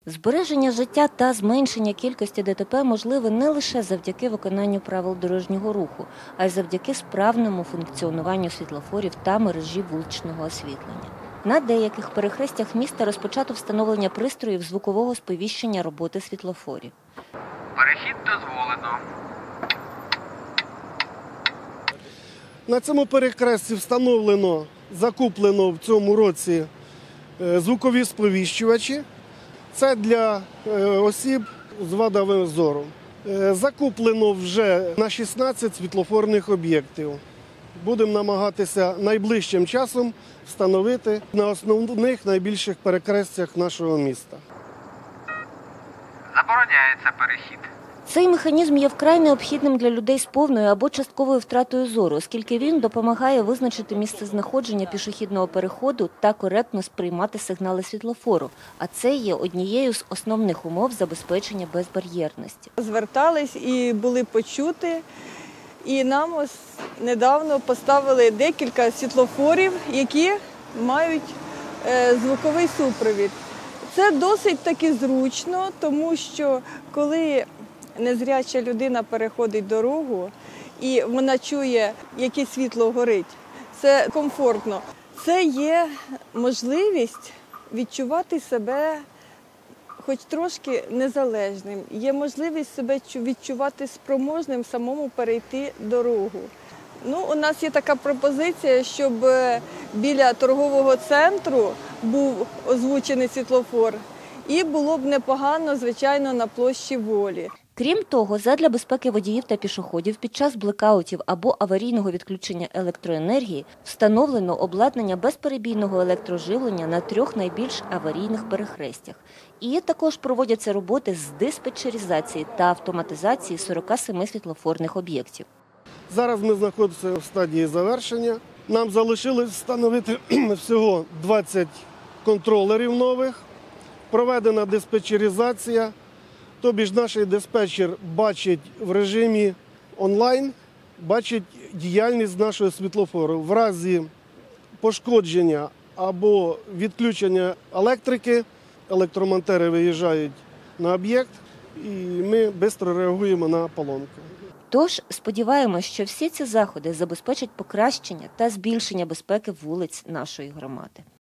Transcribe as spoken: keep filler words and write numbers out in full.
Збереження життя та зменшення кількості ДТП можливе не лише завдяки виконанню правил дорожнього руху, а й завдяки справному функціонуванню світлофорів та мережі вуличного освітлення. На деяких перехрестях міста розпочато встановлення пристроїв звукового сповіщення роботи світлофорів. Перехід дозволено. На цьому перехресті встановлено, закуплено в цьому році звукові сповіщувачі. Це для осіб з вадами зору. Закуплено вже на шістнадцять світлофорних об'єктів. Будемо намагатися найближчим часом встановити на основних найбільших перехрестях нашого міста. Забороняється перехід. Цей механізм є вкрай необхідним для людей з повною або частковою втратою зору, оскільки він допомагає визначити місцезнаходження пішохідного переходу та коректно сприймати сигнали світлофору. А це є однією з основних умов забезпечення безбар'єрності. Звертались і були почуті, і нам ось недавно поставили декілька світлофорів, які мають звуковий супровід. Це досить таки зручно, тому що коли незряча людина переходить дорогу і вона чує, яке світло горить, це комфортно. Це є можливість відчувати себе хоч трошки незалежним, є можливість себе відчувати спроможним самому перейти дорогу. Ну, у нас є така пропозиція, щоб біля торгового центру був озвучений світлофор, і було б непогано, звичайно, на площі Волі. Крім того, задля безпеки водіїв та пішоходів під час блекаутів або аварійного відключення електроенергії встановлено обладнання безперебійного електроживлення на трьох найбільш аварійних перехрестях. І також проводяться роботи з диспетчеризації та автоматизації сорока семи світлофорних об'єктів. Зараз ми знаходимося в стадії завершення. Нам залишилось встановити всього двадцять контролерів нових, проведена диспетчеризація. Тобі ж наш диспетчер бачить в режимі онлайн, бачить діяльність нашого світлофору. В разі пошкодження або відключення електрики, електромонтери виїжджають на об'єкт і ми швидко реагуємо на поломку. Тож, сподіваємось, що всі ці заходи забезпечать покращення та збільшення безпеки вулиць нашої громади.